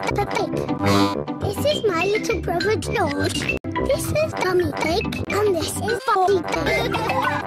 Peppa Pig. This is my little brother George. This is Dummy Pig. And this is Daddy Pig.